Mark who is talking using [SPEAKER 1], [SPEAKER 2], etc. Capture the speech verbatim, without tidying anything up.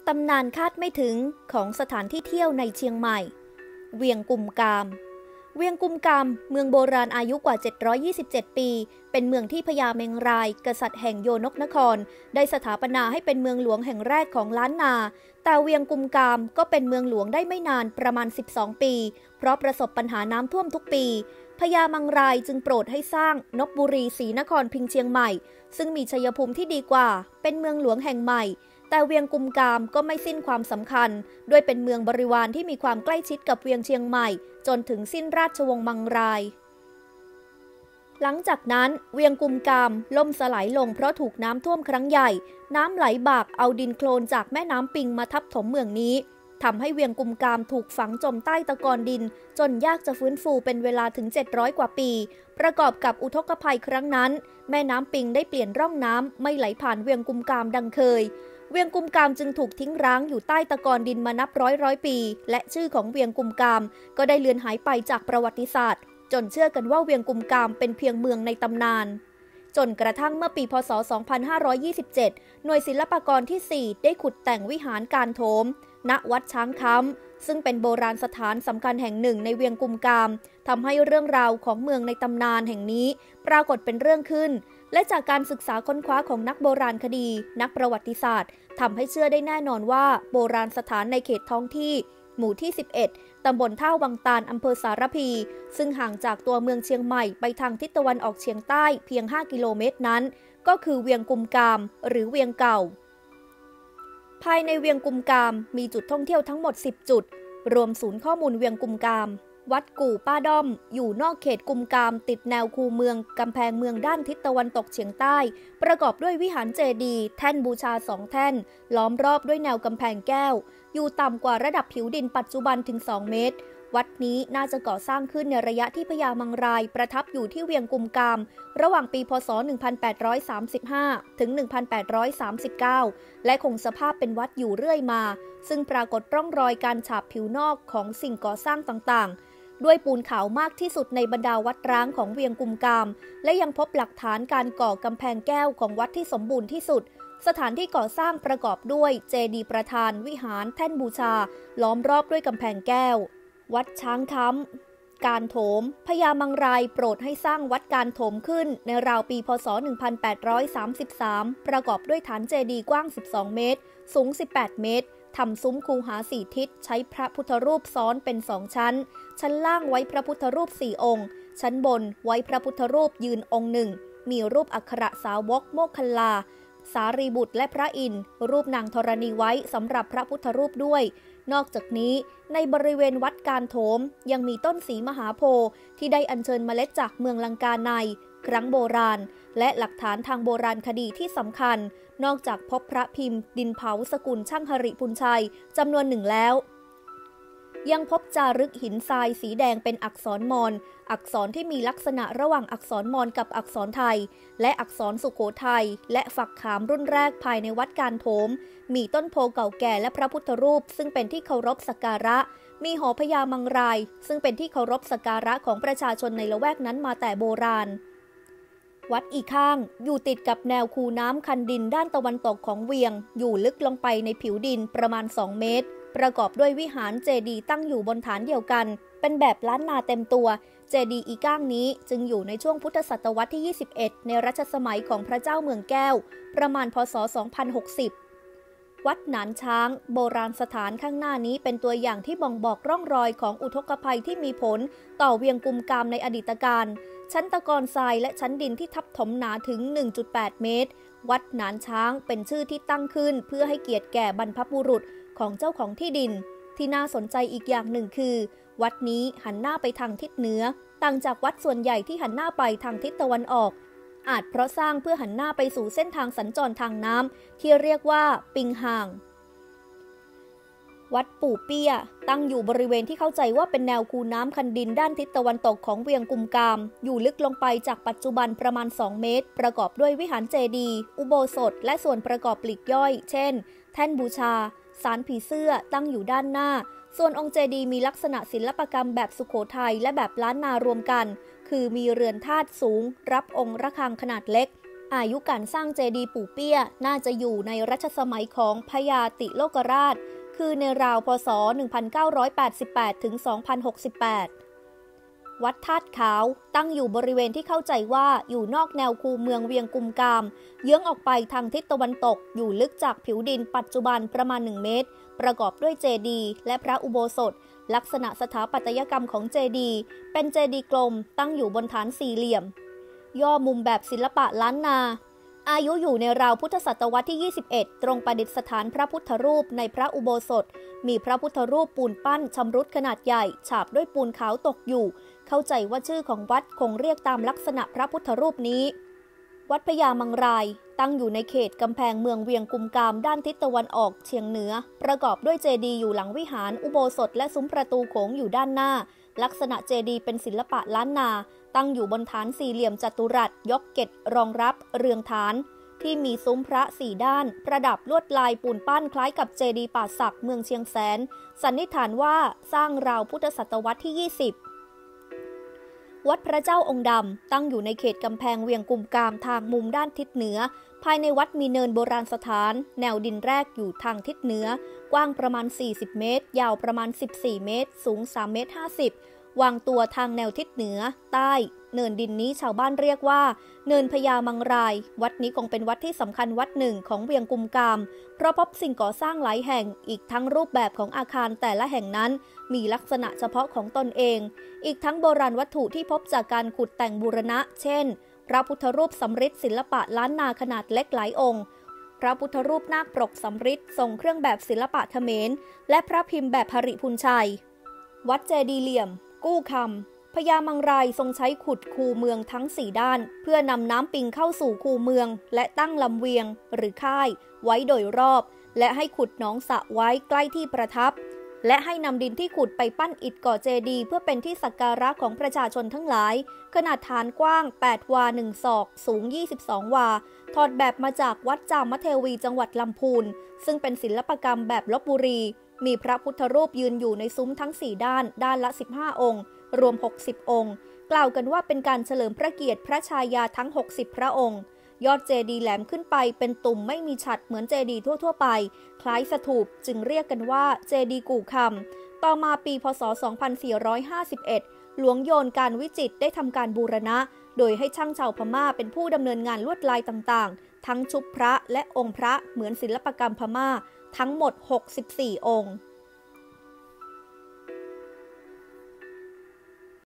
[SPEAKER 1] ตำนานคาดไม่ถึงของสถานที่เที่ยวในเชียงใหม่เวียงกุมกามเวียงกุมกามเมืองโบราณอายุกว่าเจ็ดร้อยยี่สิบเจ็ดปีเป็นเมืองที่พญาเมงรายกษัตริย์แห่งโยนกนครได้สถาปนาให้เป็นเมืองหลวงแห่งแรกของล้านนาแต่เวียงกุมกามก็เป็นเมืองหลวงได้ไม่นานประมาณสิบสองปีเพราะประสบปัญหาน้ำท่วมทุกปีพญามังรายจึงโปรดให้สร้างนบบุรีศรีนครพิงค์เชียงใหม่ซึ่งมีชัยภูมิที่ดีกว่าเป็นเมืองหลวงแห่งใหม่แต่เวียงกุมกามก็ไม่สิ้นความสำคัญด้วยเป็นเมืองบริวารที่มีความใกล้ชิดกับเวียงเชียงใหม่จนถึงสิ้นราชวงศ์มังรายหลังจากนั้นเวียงกุมกามล่มสลายลงเพราะถูกน้ำท่วมครั้งใหญ่น้ำไหลบากเอาดินโคลนจากแม่น้ำปิงมาทับถมเมืองนี้ทำให้เวียงกุมกามถูกฝังจมใต้ตะกอนดินจนยากจะฟื้นฟูเป็นเวลาถึงเจ็ดร้อยกว่าปีประกอบกับอุทกภัยครั้งนั้นแม่น้ำปิงได้เปลี่ยนร่องน้ำไม่ไหลผ่านเวียงกุมกามดังเคยเวียงกุมกามจึงถูกทิ้งร้างอยู่ใต้ตะกอนดินมานับร้อยร้อยปีและชื่อของเวียงกุมกามก็ได้เลือนหายไปจากประวัติศาสตร์จนเชื่อกันว่าเวียงกุมกามเป็นเพียงเมืองในตำนานจนกระทั่งเมื่อปีพ.ศ. สองพันห้าร้อยยี่สิบเจ็ดหน่วยศิลปากรที่สี่ได้ขุดแต่งวิหารการโถมณวัดช้างค้ำซึ่งเป็นโบราณสถานสำคัญแห่งหนึ่งในเวียงกุมกามทำให้เรื่องราวของเมืองในตำนานแห่งนี้ปรากฏเป็นเรื่องขึ้นและจากการศึกษาค้นคว้าของนักโบราณคดีนักประวัติศาสตร์ทำให้เชื่อได้แน่นอนว่าโบราณสถานในเขตท้องที่หมู่ที่สิบเอ็ดตำบลท่าวังตาลอำเภอสารพีซึ่งห่างจากตัวเมืองเชียงใหม่ไปทางทิศตะวันออกเฉียงใต้เพียงห้ากิโลเมตรนั้นก็คือเวียงกุมกามหรือเวียงเก่าภายในเวียงกุมกามมีจุดท่องเที่ยวทั้งหมดสิบจุดรวมศูนย์ข้อมูลเวียงกุมกามวัดกู่ป้าด้อมอยู่นอกเขตกุมกามติดแนวคูเมืองกำแพงเมืองด้านทิศตะวันตกเฉียงใต้ประกอบด้วยวิหารเจดีย์แท่นบูชาสองแท่นล้อมรอบด้วยแนวกำแพงแก้วอยู่ต่ำกว่าระดับผิวดินปัจจุบันถึงสองเมตรวัดนี้น่าจะก่อสร้างขึ้นในระยะที่พญามังรายประทับอยู่ที่เวียงกุมกามระหว่างปีพ.ศ. หนึ่งพันแปดร้อยสามสิบห้า ถึง หนึ่งพันแปดร้อยสามสิบเก้า และคงสภาพเป็นวัดอยู่เรื่อยมาซึ่งปรากฏร่องรอยการฉาบผิวนอกของสิ่งก่อสร้างต่างๆด้วยปูนขาวมากที่สุดในบรรดาวัดร้างของเวียงกุมกามและยังพบหลักฐานการก่อกำแพงแก้วของวัดที่สมบูรณ์ที่สุดสถานที่ก่อสร้างประกอบด้วยเจดีย์ประธานวิหารแท่นบูชาล้อมรอบด้วยกำแพงแก้ววัดช้างค้ำการโถมพญามังรายโปรดให้สร้างวัดการโถมขึ้นในราวปีพ.ศ. หนึ่งพันแปดร้อยสามสิบสามประกอบด้วยฐานเจดีย์กว้างสิบสองเมตรสูงสิบแปดเมตรทำซุ้มคูหาสี่ทิศใช้พระพุทธรูปซ้อนเป็นสองชั้นชั้นล่างไว้พระพุทธรูปสี่องค์ชั้นบนไว้พระพุทธรูปยืนองค์หนึ่งมีรูปอักขระสาวกโมคคัลลาสารีบุตรและพระอินทร์รูปนางธรณีไว้สำหรับพระพุทธรูปด้วยนอกจากนี้ในบริเวณวัดการโถมยังมีต้นศรีมหาโพธิ์ที่ได้อัญเชิญเมล็ดจากเมืองลังกาในครั้งโบราณและหลักฐานทางโบราณคดีที่สำคัญนอกจากพบพระพิมพ์ดินเผาสกุลช่างหริพุนชัยจำนวนหนึ่งแล้วยังพบจารึกหินทรายสีแดงเป็นอักษรมอญอักษรที่มีลักษณะระหว่างอักษรมอญกับอักษรไทยและอักษรสุโขทัยและฝักขามรุ่นแรกภายในวัดการโถมมีต้นโพเก่าแก่และพระพุทธรูปซึ่งเป็นที่เคารพสักการะมีหอพญามังรายซึ่งเป็นที่เคารพสักการะของประชาชนในละแวกนั้นมาแต่โบราณวัดอีข้างอยู่ติดกับแนวคูน้ำคันดินด้านตะวันตกของเวียงอยู่ลึกลงไปในผิวดินประมาณสองเมตรประกอบด้วยวิหารเจดีย์ตั้งอยู่บนฐานเดียวกันเป็นแบบล้านนาเต็มตัวเจดีย์อีก้างนี้จึงอยู่ในช่วงพุทธศตวรรษที่ยี่สิบเอ็ดในรัชสมัยของพระเจ้าเมืองแก้วประมาณพ.ศ. สองพันหกสิบวัดหนานช้างโบราณสถานข้างหน้านี้เป็นตัวอย่างที่บ่งบอกร่องรอยของอุทกภัยที่มีผลต่อเวียงกุมกามในอดีตการชั้นตะกอนทรายและชั้นดินที่ทับถมหนาถึง หนึ่งจุดแปด เมตรวัดหนานช้างเป็นชื่อที่ตั้งขึ้นเพื่อให้เกียรติแก่บรรพบุรุษของเจ้าของที่ดินที่น่าสนใจอีกอย่างหนึ่งคือวัดนี้หันหน้าไปทางทิศเหนือต่างจากวัดส่วนใหญ่ที่หันหน้าไปทางทิศตะวันออกอาจเพราะสร้างเพื่อหันหน้าไปสู่เส้นทางสัญจรทางน้ำที่เรียกว่าปิงห่างวัดปู่เปี้ยตั้งอยู่บริเวณที่เข้าใจว่าเป็นแนวคูน้ำคันดินด้านทิศตะวันตกของเวียงกุมกามอยู่ลึกลงไปจากปัจจุบันประมาณสองเมตรประกอบด้วยวิหารเจดีย์อุโบสถและส่วนประกอบปลีกย่อยเช่นแท่นบูชาศาลผีเสื้อตั้งอยู่ด้านหน้าส่วนองค์เจดีย์มีลักษณะศิลปกรรมแบบสุโขทัยและแบบล้านนารวมกันคือมีเรือนธาตุสูงรับองค์ระฆังขนาดเล็กอายุการสร้างเจดีย์ปู่เปี้ยน่าจะอยู่ในรัชสมัยของพญาติโลกราชคือในราวพ.ศ. หนึ่งพันเก้าร้อยแปดสิบแปด ถึง สองพันหกสิบแปด วัดธาตุขาวตั้งอยู่บริเวณที่เข้าใจว่าอยู่นอกแนวคูเมืองเวียงกุมกามเยื้องออกไปทางทิศตะวันตกอยู่ลึกจากผิวดินปัจจุบันประมาณหนึ่งเมตรประกอบด้วยเจดีย์และพระอุโบสถลักษณะสถาปัตยกรรมของเจดีย์เป็นเจดีย์กลมตั้งอยู่บนฐานสี่เหลี่ยมย่อมุมแบบศิลปะล้านนาอายุอยู่ในราวพุทธศตวรรษที่ยี่สิบเอ็ดตรงประดิษฐานพระพุทธรูปในพระอุโบสถมีพระพุทธรูปปูนปั้นชำรุดขนาดใหญ่ฉาบด้วยปูนขาวตกอยู่เข้าใจว่าชื่อของวัดคงเรียกตามลักษณะพระพุทธรูปนี้วัดพญามังรายตั้งอยู่ในเขตกำแพงเมืองเวียงกุมกามด้านทิศตะวันออกเฉียงเหนือประกอบด้วยเจดีย์อยู่หลังวิหารอุโบสถและซุ้มประตูโขงอยู่ด้านหน้าลักษณะเจดีย์เป็นศิลปะล้านนาตั้งอยู่บนฐานสี่เหลี่ยมจัตุรัสยกเกศรองรับเรืองฐานที่มีซุ้มพระสี่ด้านประดับลวดลายปูนปั้นคล้ายกับเจดีย์ป่าสักเมืองเชียงแสนสันนิษฐานว่าสร้างราวพุทธศตวรรษที่ยี่สิบวัดพระเจ้าองค์ดำตั้งอยู่ในเขตกำแพงเวียงกุมกามทางมุมด้านทิศเหนือภายในวัดมีเนินโบราณสถานแนวดินแรกอยู่ทางทิศเหนือกว้างประมาณสี่สิบเมตรยาวประมาณสิบสี่เมตรสูงสามเมตรห้าสิบวางตัวทางแนวทิศเหนือใต้เนินดินนี้ชาวบ้านเรียกว่าเนินพญามังรายวัดนี้คงเป็นวัดที่สำคัญวัดหนึ่งของเวียงกุมกามเพราะพบสิ่งก่อสร้างหลายแห่งอีกทั้งรูปแบบของอาคารแต่ละแห่งนั้นมีลักษณะเฉพาะของตนเองอีกทั้งโบราณวัตถุที่พบจากการขุดแต่งบูรณะเช่นพระพุทธรูปสำริดศิลปะล้านนาขนาดเล็กหลายองค์พระพุทธรูปนาคปรกสำริดทรงเครื่องแบบศิลปะเขมรและพระพิมพ์แบบหริพุนชัยวัดเจดีย์เหลี่ยมกู้คำพญามังรายทรงใช้ขุดคูเมืองทั้งสี่ด้านเพื่อนำน้ำปิงเข้าสู่คูเมืองและตั้งลำเวียงหรือค่ายไว้โดยรอบและให้ขุดหนองสระไว้ใกล้ที่ประทับและให้นำดินที่ขุดไปปั้นอิฐก่อเจดีย์เพื่อเป็นที่สักการะของประชาชนทั้งหลายขนาดฐานกว้างแปดวาหนึ่งศอกสูงยี่สิบสองวาถอดแบบมาจากวัดจามเทวีจังหวัดลำพูนซึ่งเป็นศิลปกรรมแบบลพบุรีมีพระพุทธรูปยืนอยู่ในซุ้มทั้งสี่ด้านด้านละสิบห้าองค์รวมหกสิบองค์กล่าวกันว่าเป็นการเฉลิมพระเกียรติพระชายาทั้งหกสิบพระองค์ยอดเจดีย์แหลมขึ้นไปเป็นตุ่มไม่มีฉัตรเหมือนเจดีย์ทั่วๆไปคล้ายสถูปจึงเรียกกันว่าเจดีย์กู่คำต่อมาปีพ.ศ. สองพันสี่ร้อยห้าสิบเอ็ดหลวงโยนการวิจิตรได้ทำการบูรณะโดยให้ช่างชาวพม่าเป็นผู้ดำเนินงานลวดลายต่างๆทั้งชุบพระและองค์พระเหมือนศิลปกรรมพม่าทั้งหมดหกสิบสี่องค์